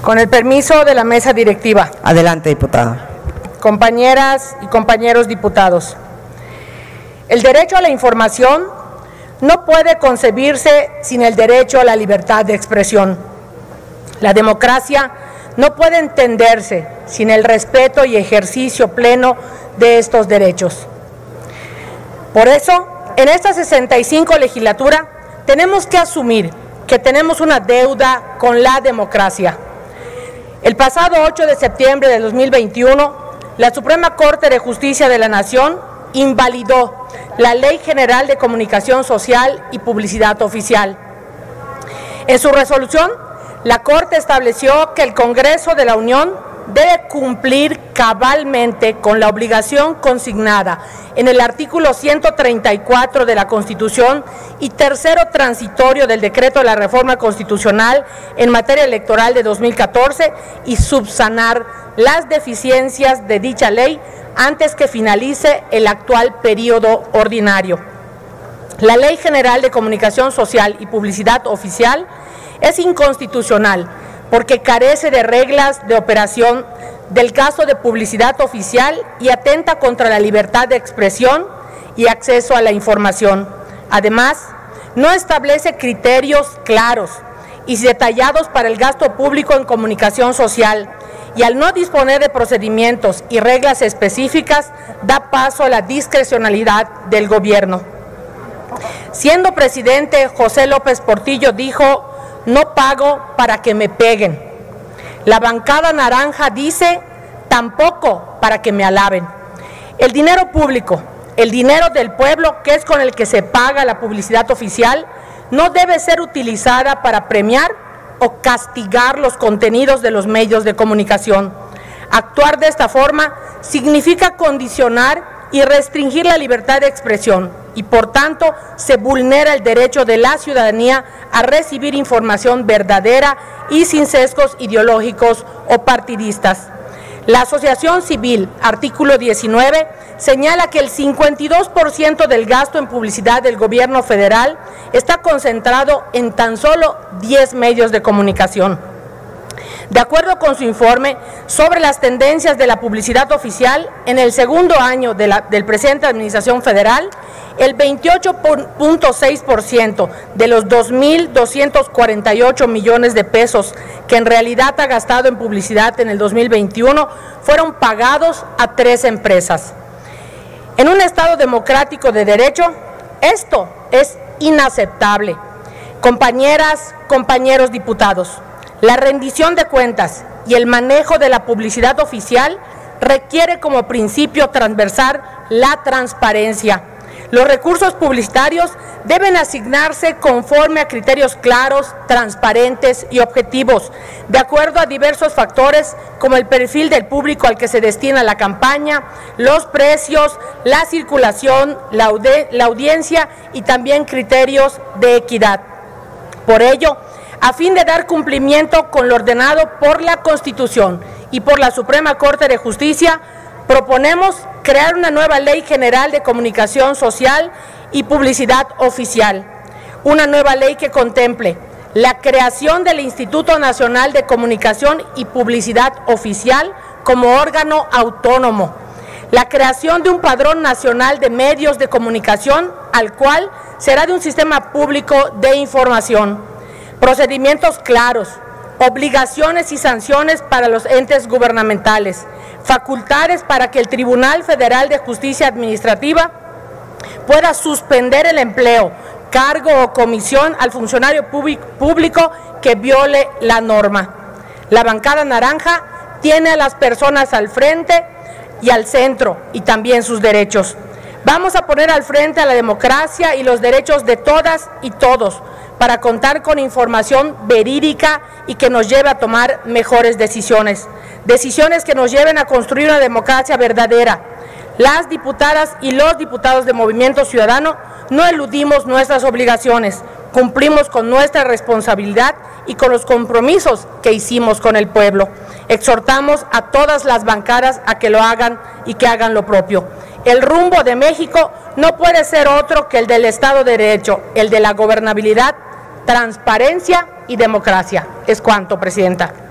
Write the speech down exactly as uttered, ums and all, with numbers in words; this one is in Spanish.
Con el permiso de la mesa directiva. Adelante, diputada. Compañeras y compañeros diputados, el derecho a la información no puede concebirse sin el derecho a la libertad de expresión. La democracia no puede entenderse sin el respeto y ejercicio pleno de estos derechos. Por eso, en esta sesenta y cinco legislatura, tenemos que asumir que tenemos una deuda con la democracia. El pasado ocho de septiembre de dos mil veintiuno, la Suprema Corte de Justicia de la Nación invalidó la Ley General de Comunicación Social y Publicidad Oficial. En su resolución, la Corte estableció que el Congreso de la Unión debe cumplir cabalmente con la obligación consignada en el artículo ciento treinta y cuatro de la Constitución y tercero transitorio del Decreto de la Reforma Constitucional en materia electoral de dos mil catorce y subsanar las deficiencias de dicha ley antes que finalice el actual periodo ordinario. La Ley General de Comunicación Social y Publicidad Oficial es inconstitucional porque carece de reglas de operación del gasto de publicidad oficial y atenta contra la libertad de expresión y acceso a la información. Además, no establece criterios claros y detallados para el gasto público en comunicación social y al no disponer de procedimientos y reglas específicas, da paso a la discrecionalidad del gobierno. Siendo presidente, José López Portillo dijo: "No pago para que me peguen". La bancada naranja dice: "Tampoco para que me alaben". El dinero público, el dinero del pueblo, que es con el que se paga la publicidad oficial, no debe ser utilizada para premiar o castigar los contenidos de los medios de comunicación. Actuar de esta forma significa condicionar y restringir la libertad de expresión y, por tanto, se vulnera el derecho de la ciudadanía a recibir información verdadera y sin sesgos ideológicos o partidistas. La Asociación Civil, artículo diecinueve, señala que el cincuenta y dos por ciento del gasto en publicidad del gobierno federal está concentrado en tan solo diez medios de comunicación. De acuerdo con su informe sobre las tendencias de la publicidad oficial, en el segundo año de la del presente Administración Federal, el veintiocho punto seis por ciento de los dos mil doscientos cuarenta y ocho millones de pesos que en realidad ha gastado en publicidad en el dos mil veintiuno fueron pagados a tres empresas. En un Estado democrático de derecho, esto es inaceptable. Compañeras, compañeros diputados, la rendición de cuentas y el manejo de la publicidad oficial requiere como principio transversal la transparencia. Los recursos publicitarios deben asignarse conforme a criterios claros, transparentes y objetivos, de acuerdo a diversos factores como el perfil del público al que se destina la campaña, los precios, la circulación, la, la audiencia y también criterios de equidad. Por ello, a fin de dar cumplimiento con lo ordenado por la Constitución y por la Suprema Corte de Justicia, proponemos crear una nueva Ley General de Comunicación Social y Publicidad Oficial, una nueva ley que contemple la creación del Instituto Nacional de Comunicación y Publicidad Oficial como órgano autónomo, la creación de un padrón nacional de medios de comunicación al cual será de un sistema público de información, procedimientos claros, obligaciones y sanciones para los entes gubernamentales, facultades para que el Tribunal Federal de Justicia Administrativa pueda suspender el empleo, cargo o comisión al funcionario público que viole la norma. La bancada naranja tiene a las personas al frente y al centro y también sus derechos. Vamos a poner al frente a la democracia y los derechos de todas y todos para contar con información verídica y que nos lleve a tomar mejores decisiones, decisiones que nos lleven a construir una democracia verdadera. Las diputadas y los diputados de Movimiento Ciudadano no eludimos nuestras obligaciones, cumplimos con nuestra responsabilidad y con los compromisos que hicimos con el pueblo. Exhortamos a todas las bancadas a que lo hagan y que hagan lo propio. El rumbo de México no puede ser otro que el del Estado de Derecho, el de la gobernabilidad, transparencia y democracia. Es cuanto, Presidenta.